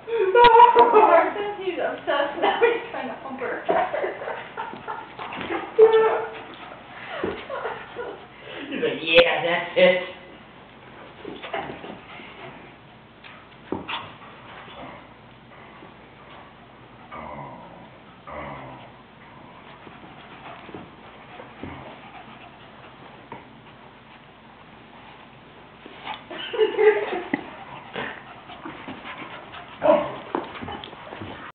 Since he's obsessed, now he's trying to hump her. He's like, yeah, that's it.